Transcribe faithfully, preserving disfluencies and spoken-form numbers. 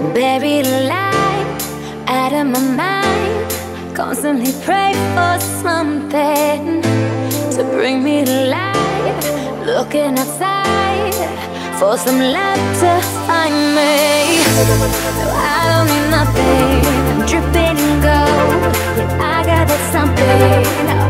Buried alive, out of my mind. Constantly pray for something to bring me to life. Looking outside for some love to find me. No, I don't need nothing. I'm dripping in gold. Yeah, I got that something.